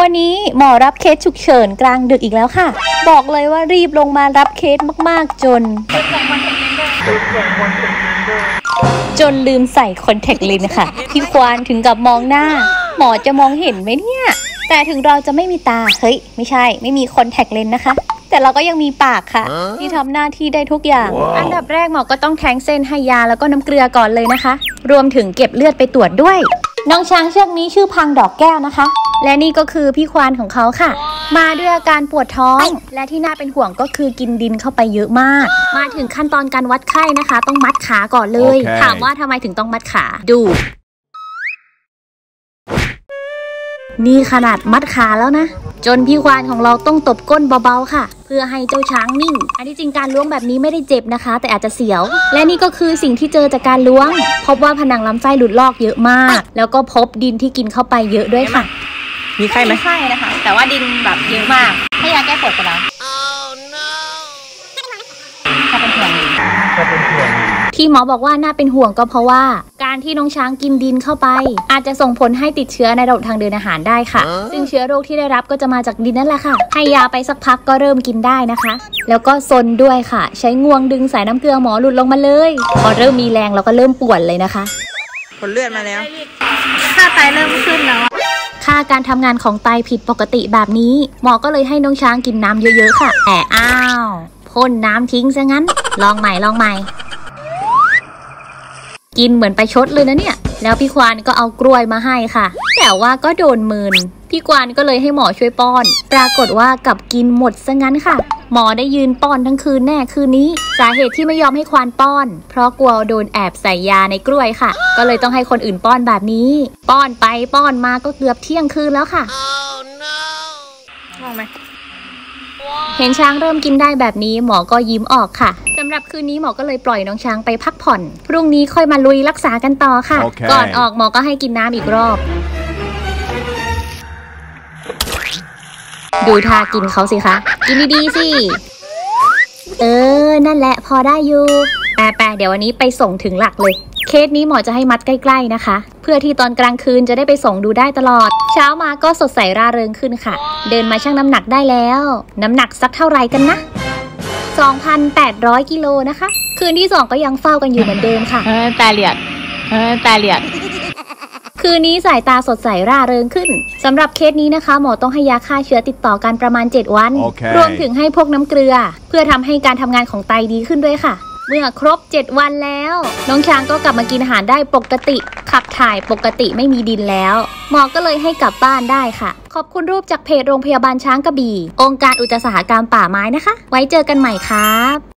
วันนี้หมอรับเคสฉุกเฉินกลางดึกอีกแล้วค่ะบอกเลยว่ารีบลงมารับเคสมากๆจนลืมใส่คอนแทคเลนส์ค่ะพี่ควานถึงกับมองหน้าหมอจะมองเห็นไหมเนี่ยแต่ถึงเราจะไม่มีตาเฮ้ยไม่ใช่ไม่มีคอนแทคเลนส์นะคะแต่เราก็ยังมีปากค่ะที่ทำหน้าที่ได้ทุกอย่าง อันดับแรกหมอก็ต้องแทงเส้นให้ยาแล้วก็น้ำเกลือก่อนเลยนะคะรวมถึงเก็บเลือดไปตรวจด้วยน้องช้างเชือกนี้ชื่อพังดอกแก้วนะคะและนี่ก็คือพี่ควานของเขาค่ะมาด้วยอาการปวดท้องและที่น่าเป็นห่วงก็คือกินดินเข้าไปเยอะมากมาถึงขั้นตอนการวัดไข้นะคะต้องมัดขาก่อนเลย ถามว่าทำไมถึงต้องมัดขาดูนี่ขนาดมัดขาแล้วนะจนพี่ควานของเราต้องตบก้นเบาๆค่ะเพื่อให้เจ้าช้างนิ่งอันที่จริงการล้วงแบบนี้ไม่ได้เจ็บนะคะแต่อาจจะเสียวและนี่ก็คือสิ่งที่เจอจากการล้วงพบว่าผนังลำไส้หลุดลอกเยอะมากแล้วก็พบดินที่กินเข้าไปเยอะด้วยค่ะมีไข้ไหมไข้นะคะแต่ว่าดินแบบเยอะมากให้ยาแก้ปวดไปแล้วที่หมอบอกว่าน่าเป็นห่วงก็เพราะว่าการที่น้องช้างกินดินเข้าไปอาจจะส่งผลให้ติดเชื้อในระบบทางเดินอาหารได้ค่ะซึ่งเชื้อโรคที่ได้รับก็จะมาจากดินนั่นแหละค่ะให้ยาไปสักพักก็เริ่มกินได้นะคะแล้วก็ซนด้วยค่ะใช้งวงดึงสายน้ำเกลือหมอหลุดลงมาเลยพอเริ่มมีแรงเราก็เริ่มปวดเลยนะคะผลเลือดมาแล้วค่าไตเริ่มขึ้นแล้วค่าการทำงานของไตผิดปกติแบบนี้หมอก็เลยให้น้องช้างกินน้ำเยอะๆค่ะแต่อ้าวพ่นน้ำทิ้งซะงั้นลองใหม่กินเหมือนไปชดเลยนะเนี่ยแล้วพี่ควานก็เอากล้วยมาให้ค่ะแต่ว่าก็โดนมืนพี่ควานก็เลยให้หมอช่วยป้อนปรากฏว่ากลับกินหมดซะงั้นค่ะหมอได้ยืนป้อนทั้งคืนแน่คืนนี้สาเหตุที่ไม่ยอมให้ควานป้อนเพราะกลัวโดนแอบใส่ยาในกล้วยค่ะก็เลยต้องให้คนอื่นป้อนแบบนี้ป้อนไปป้อนมาก็เกือบเที่ยงคืนแล้วค่ะมองไหมเห็นช้างเริ่มกินได้แบบนี้หมอก็ยิ้มออกค่ะสำหรับคืนนี้หมอก็เลยปล่อยน้องช้างไปพักผ่อนพรุ่งนี้ค่อยมาลุยรักษากันต่อค่ะ ก่อนออกหมอก็ให้กินน้ำอีกรอบดูท่ากินเขาสิคะกินดีๆสินั่นแหละพอได้อยู่แปะเดี๋ยววันนี้ไปส่งถึงหลักเลยเคสนี้หมอจะให้มัดใกล้ๆนะคะเพื่อที่ตอนกลางคืนจะได้ไปส่งดูได้ตลอดเช้ามาก็สดใสร่าเริงขึ้นค่ะเดินมาชั่งน้ำหนักได้แล้วน้ำหนักสักเท่าไหร่กันนะ 2,800 กิโลนะคะคืนที่2ก็ยังเฝ้ากันอยู่เหมือนเดิมค่ะตาเหลียดคืนนี้สายตาสดใสร่าเริงขึ้นสำหรับเคสนี้นะคะหมอต้องให้ยาฆ่าเชื้อติดต่อกันประมาณ7วัน รวมถึงให้พวกน้ำเกลือเพื่อทำให้การทำงานของไตดีขึ้นด้วยค่ะเมื่อครบ7วันแล้วน้องช้างก็กลับมากินอาหารได้ปกติขับถ่ายปกติไม่มีดินแล้วหมอก็เลยให้กลับบ้านได้ค่ะขอบคุณรูปจากเพจโรงพยาบาลช้างกระบี่องค์การอุตสาหกรรมป่าไม้นะคะไว้เจอกันใหม่ครับ